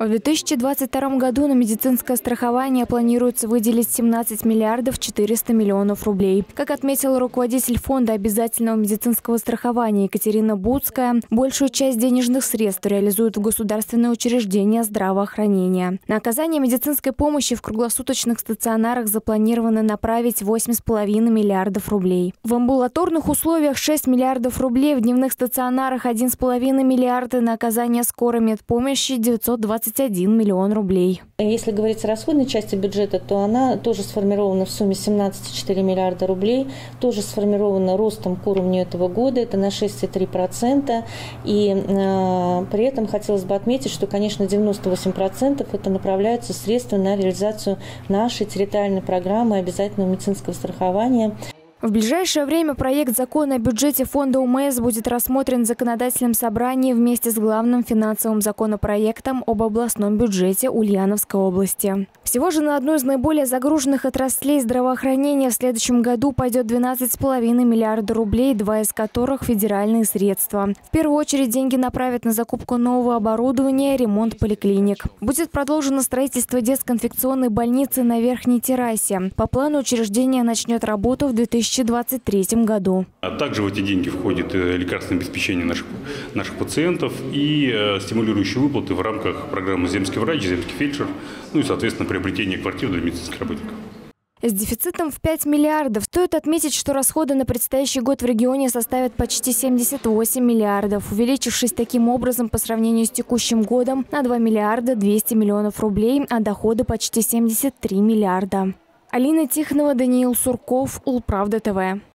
В 2022 году на медицинское страхование планируется выделить 17 миллиардов 400 миллионов рублей. Как отметила руководитель фонда обязательного медицинского страхования Екатерина Буцкая, большую часть денежных средств реализуют государственные учреждения здравоохранения. На оказание медицинской помощи в круглосуточных стационарах запланировано направить 8,5 миллиардов рублей. В амбулаторных условиях 6 миллиардов рублей, в дневных стационарах 1,5 миллиарда, на оказание скорой медпомощи 921 миллион рублей. Если говорить о расходной части бюджета, то она тоже сформирована в сумме 17,4 миллиарда рублей, тоже сформирована ростом к уровню этого года, это на 6,3%. И при этом хотелось бы отметить, что, конечно, 98% это направляются средства на реализацию нашей территориальной программы обязательного медицинского страхования. В ближайшее время проект закона о бюджете фонда УМС будет рассмотрен в законодательном собрании вместе с главным финансовым законопроектом об областном бюджете Ульяновской области. Всего же на одну из наиболее загруженных отраслей здравоохранения в следующем году пойдет 12,5 миллиарда рублей, 2 из которых федеральные средства. В первую очередь деньги направят на закупку нового оборудования и ремонт поликлиник. Будет продолжено строительство детской инфекционной больницы на Верхней террасе. По плану учреждение начнет работу в 2023 году. Также в эти деньги входит лекарственное обеспечение наших пациентов и стимулирующие выплаты в рамках программы «Земский врач», «Земский фельдшер», ну и, соответственно, приобретение квартир для медицинских работников. С дефицитом в 5 миллиардов. Стоит отметить, что расходы на предстоящий год в регионе составят почти 78 миллиардов, увеличившись таким образом по сравнению с текущим годом на 2 миллиарда 200 миллионов рублей, а доходы почти 73 миллиарда. Алина Тихонова, Даниил Сурков, Улправда ТВ.